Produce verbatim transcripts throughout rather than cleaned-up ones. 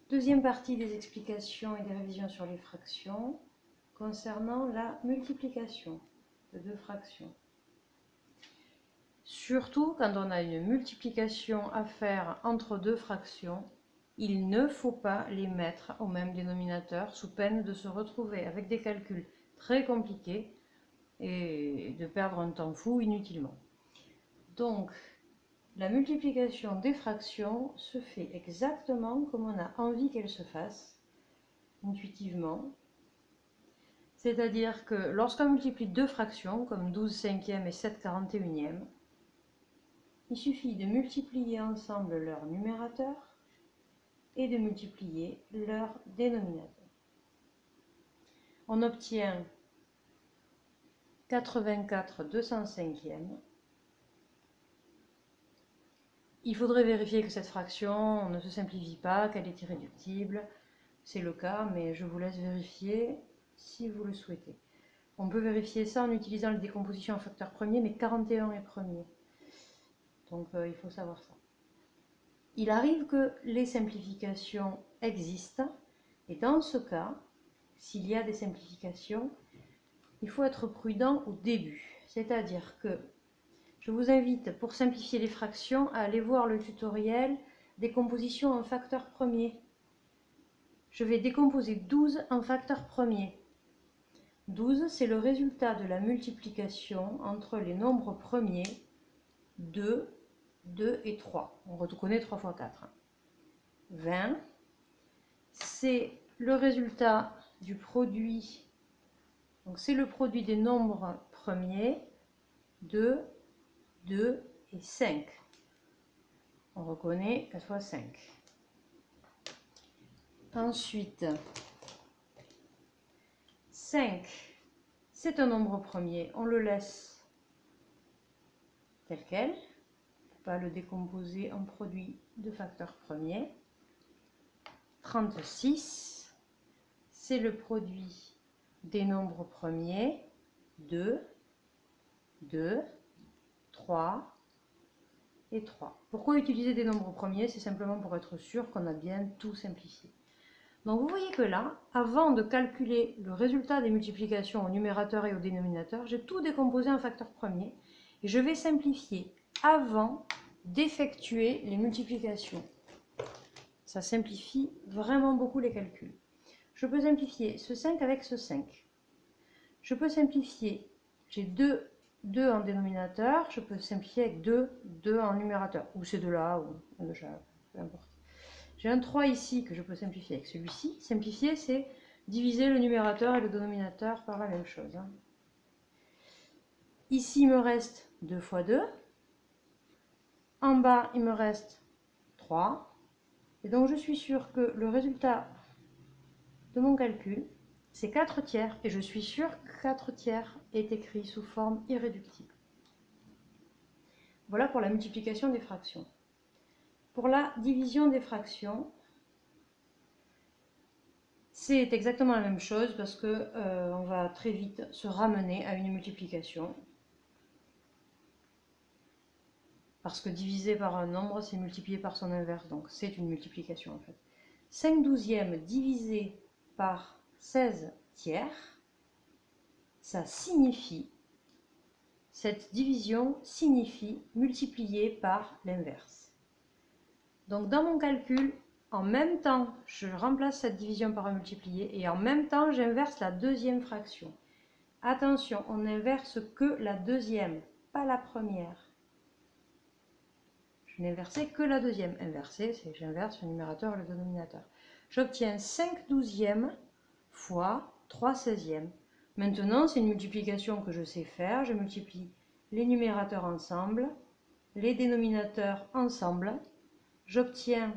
Deuxième partie des explications et des révisions sur les fractions concernant la multiplication de deux fractions. Surtout quand on a une multiplication à faire entre deux fractions, il ne faut pas les mettre au même dénominateur sous peine de se retrouver avec des calculs très compliqués et de perdre un temps fou inutilement. Donc, la multiplication des fractions se fait exactement comme on a envie qu'elle se fasse, intuitivement. C'est-à-dire que lorsqu'on multiplie deux fractions, comme douze cinquièmes et sept quarante-et-unièmes, il suffit de multiplier ensemble leur numérateur et de multiplier leur dénominateur. On obtient quatre-vingt-quatre deux cent cinquièmes. Il faudrait vérifier que cette fraction ne se simplifie pas, qu'elle est irréductible. C'est le cas, mais je vous laisse vérifier si vous le souhaitez. On peut vérifier ça en utilisant la décomposition en facteur premier, mais quarante et un est premier. Donc euh, il faut savoir ça. Il arrive que les simplifications existent, et dans ce cas, s'il y a des simplifications, il faut être prudent au début. C'est-à-dire que je vous invite, pour simplifier les fractions, à aller voir le tutoriel décomposition en facteur premier. Je vais décomposer douze en facteur premier. douze, c'est le résultat de la multiplication entre les nombres premiers deux, deux et trois. On reconnaît trois fois quatre. vingt, c'est le résultat du produit, donc c'est le produit des nombres premiers deux, deux et cinq. On reconnaît quatre fois cinq. Ensuite, cinq, c'est un nombre premier, on le laisse tel quel, pas le décomposer en produit de facteurs premiers. trente-six, c'est le produit des nombres premiers deux, deux, trois et trois. Pourquoi utiliser des nombres premiers? C'est simplement pour être sûr qu'on a bien tout simplifié. Donc vous voyez que là, avant de calculer le résultat des multiplications au numérateur et au dénominateur, j'ai tout décomposé en facteurs premiers et je vais simplifier avant d'effectuer les multiplications. Ça simplifie vraiment beaucoup les calculs. Je peux simplifier ce cinq avec ce cinq. Je peux simplifier, j'ai deux, deux en dénominateur, je peux simplifier avec deux, deux en numérateur, ou ces deux-là, ou un de chaque, peu importe. J'ai un trois ici que je peux simplifier avec celui-ci. Simplifier, c'est diviser le numérateur et le dénominateur par la même chose. Ici, il me reste deux fois deux. En bas, il me reste trois. Et donc, je suis sûre que le résultat de mon calcul, c'est quatre tiers. Et je suis sûre que quatre tiers est écrit sous forme irréductible. Voilà pour la multiplication des fractions. Pour la division des fractions, c'est exactement la même chose parce que euh, on va très vite se ramener à une multiplication. Parce que diviser par un nombre, c'est multiplier par son inverse, donc c'est une multiplication en fait. cinq douzièmes divisé par seize tiers, ça signifie, cette division signifie multiplier par l'inverse. Donc dans mon calcul, en même temps, je remplace cette division par un multiplié et en même temps, j'inverse la deuxième fraction. Attention, on n'inverse que la deuxième, pas la première. Je n'inversais que la deuxième. Inverser, c'est que j'inverse le numérateur et le dénominateur. J'obtiens cinq douzièmes fois trois seizièmes. Maintenant, c'est une multiplication que je sais faire. Je multiplie les numérateurs ensemble, les dénominateurs ensemble. J'obtiens,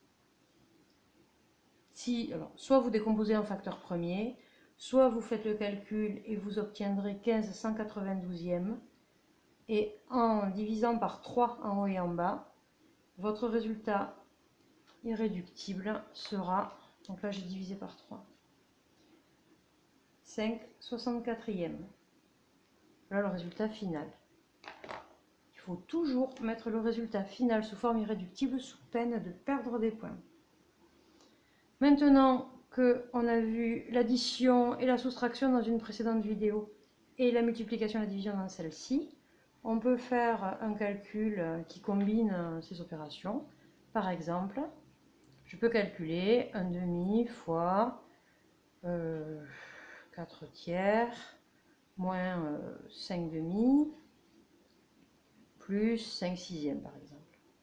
si, alors, soit vous décomposez en facteur premier, soit vous faites le calcul et vous obtiendrez quinze cent quatre-vingt-douzièmes. Et en divisant par trois en haut et en bas, votre résultat irréductible sera, donc là j'ai divisé par trois, cinq soixante-quatrièmes. Voilà le résultat final. Il faut toujours mettre le résultat final sous forme irréductible sous peine de perdre des points. Maintenant qu'on a vu l'addition et la soustraction dans une précédente vidéo et la multiplication et la division dans celle-ci, on peut faire un calcul qui combine ces opérations. Par exemple, je peux calculer un demi fois euh, quatre tiers moins euh, cinq demi plus cinq sixièmes par exemple.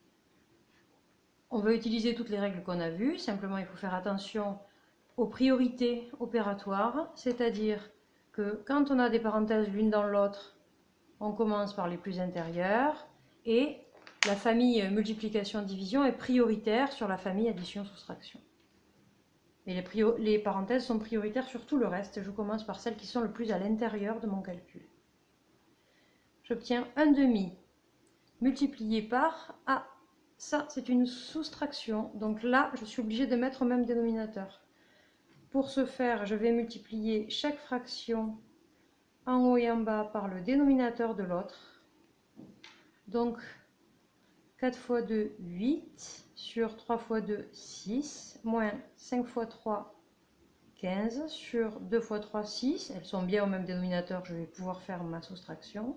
On va utiliser toutes les règles qu'on a vues, simplement il faut faire attention aux priorités opératoires, c'est-à-dire que quand on a des parenthèses l'une dans l'autre, on commence par les plus intérieures et la famille multiplication-division est prioritaire sur la famille addition-soustraction. Et les, les parenthèses sont prioritaires sur tout le reste. Je commence par celles qui sont le plus à l'intérieur de mon calcul. J'obtiens un demi multiplié par... Ah, ça c'est une soustraction. Donc là, je suis obligée de mettre au même dénominateur. Pour ce faire, je vais multiplier chaque fraction en haut et en bas par le dénominateur de l'autre. Donc, quatre fois deux, huit, sur trois fois deux, six, moins cinq fois trois, quinze, sur deux fois trois, six. Elles sont bien au même dénominateur, je vais pouvoir faire ma soustraction.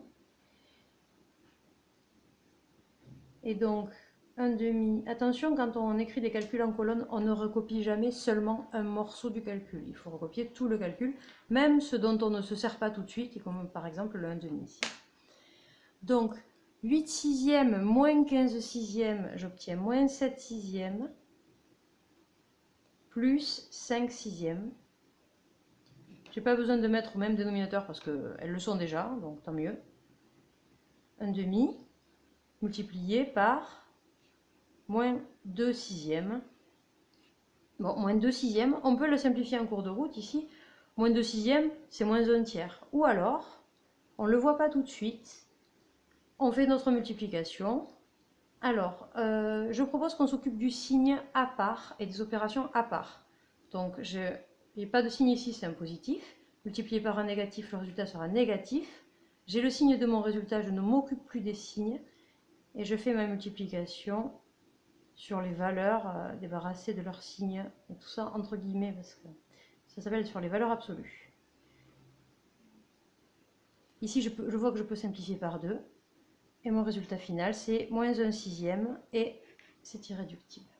Et donc, un demi. Attention, quand on écrit des calculs en colonne, on ne recopie jamais seulement un morceau du calcul. Il faut recopier tout le calcul, même ce dont on ne se sert pas tout de suite, comme par exemple le un demi ici. Donc, huit sixièmes moins quinze sixièmes, j'obtiens moins sept sixièmes, plus cinq sixièmes. Je n'ai pas besoin de mettre au même dénominateur parce qu'elles le sont déjà, donc tant mieux. Un demi multiplié par moins deux sixièmes. Bon, moins deux sixièmes, on peut le simplifier en cours de route ici. Moins deux sixièmes, c'est moins un tiers. Ou alors, on ne le voit pas tout de suite, on fait notre multiplication. Alors, euh, je propose qu'on s'occupe du signe à part et des opérations à part. Donc, je n'ai pas de signe ici, c'est un positif. Multiplié par un négatif, le résultat sera négatif. J'ai le signe de mon résultat, je ne m'occupe plus des signes. Et je fais ma multiplication sur les valeurs euh, débarrassées de leurs signes. Et tout ça entre guillemets parce que ça s'appelle sur les valeurs absolues. Ici, je, peux, je vois que je peux simplifier par deux. Et mon résultat final, c'est moins un sixième et c'est irréductible.